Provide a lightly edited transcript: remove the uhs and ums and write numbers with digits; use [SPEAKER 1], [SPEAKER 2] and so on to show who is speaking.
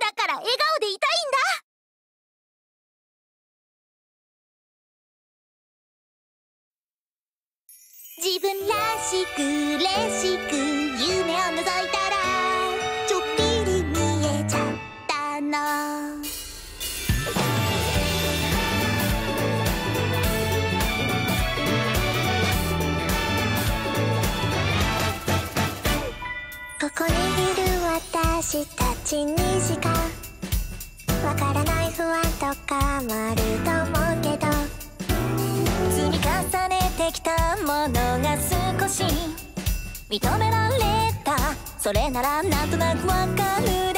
[SPEAKER 1] だから笑顔でいたいんだ。自分らしく嬉しく夢を覗いたらちょっぴり見えちゃったの。ここにいる私たちにしかわからない不安とかもあると思うけど、積み重ねてきたものが少し認められた、それならなんとなくわかるで